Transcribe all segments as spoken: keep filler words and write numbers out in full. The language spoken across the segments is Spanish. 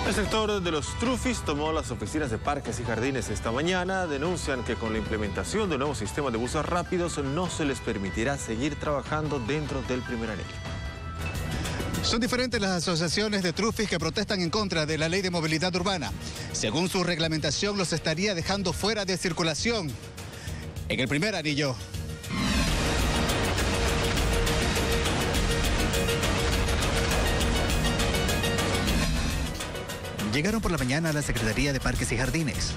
El sector de los Trufis tomó las oficinas de Parques y Jardines esta mañana. Denuncian que con la implementación del nuevo sistema de buses rápidos no se les permitirá seguir trabajando dentro del primer anillo. Son diferentes las asociaciones de Trufis que protestan en contra de la ley de movilidad urbana. Según su reglamentación, los estaría dejando fuera de circulación en el primer anillo. Llegaron por la mañana a la Secretaría de Parques y Jardines.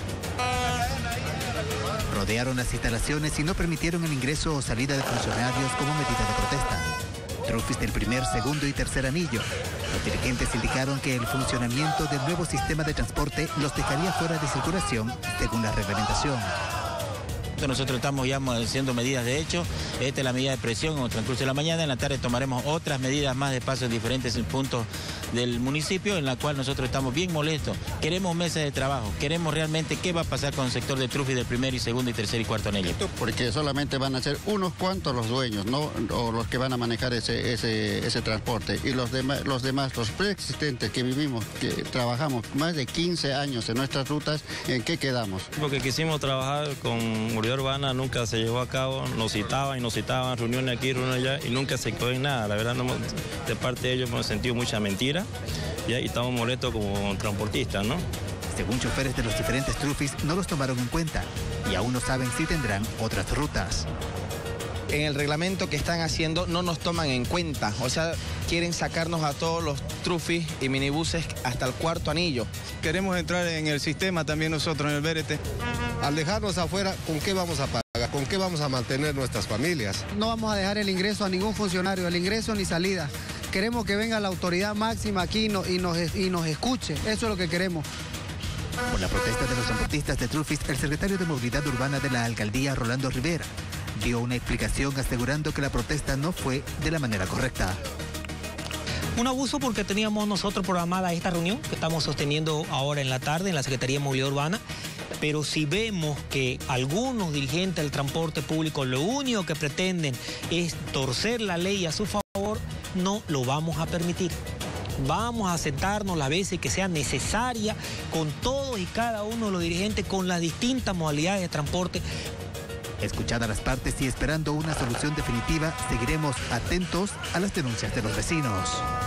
Rodearon las instalaciones y no permitieron el ingreso o salida de funcionarios como medida de protesta. Trufis del primer, segundo y tercer anillo. Los dirigentes indicaron que el funcionamiento del nuevo sistema de transporte los dejaría fuera de circulación según la reglamentación. Nosotros estamos ya haciendo medidas de hecho. Esta es la medida de presión en el transcurso de la mañana. En la tarde tomaremos otras medidas más de paso en diferentes puntos del municipio, en la cual nosotros estamos bien molestos. Queremos mesas de trabajo, queremos realmente qué va a pasar con el sector de Trufis del primer y segundo y tercer y cuarto anillo. Porque solamente van a ser unos cuantos los dueños, ¿no? O los que van a manejar ese, ese, ese transporte. Y los demás, los demás, los preexistentes que vivimos, que trabajamos más de quince años en nuestras rutas, ¿en qué quedamos? Porque quisimos trabajar con movilidad urbana, nunca se llevó a cabo, nos citaban y nos citaban, reuniones aquí, reuniones allá, y nunca se quedó en nada. La verdad, no, de parte de ellos hemos sentido mucha mentira. Y ahí estamos molestos como transportistas, ¿no? Según choferes de los diferentes Trufis, no los tomaron en cuenta y aún no saben si tendrán otras rutas. En el reglamento que están haciendo no nos toman en cuenta, o sea, quieren sacarnos a todos los Trufis y minibuses hasta el cuarto anillo. Queremos entrar en el sistema también nosotros, en el B R T. Al dejarnos afuera, ¿con qué vamos a pagar? ¿Con qué vamos a mantener nuestras familias? No vamos a dejar el ingreso a ningún funcionario, el ingreso ni salida. Queremos que venga la autoridad máxima aquí y nos, y nos, y nos escuche, eso es lo que queremos. Por la protesta de los transportistas de Trufis, el secretario de Movilidad Urbana de la Alcaldía, Rolando Rivera, dio una explicación asegurando que la protesta no fue de la manera correcta. Un abuso porque teníamos nosotros programada esta reunión que estamos sosteniendo ahora en la tarde en la Secretaría de Movilidad Urbana, pero si vemos que algunos dirigentes del transporte público lo único que pretenden es torcer la ley a su favor, no lo vamos a permitir. Vamos a sentarnos las veces que sea necesaria con todos y cada uno de los dirigentes con las distintas modalidades de transporte. Escuchadas las partes y esperando una solución definitiva, seguiremos atentos a las denuncias de los vecinos.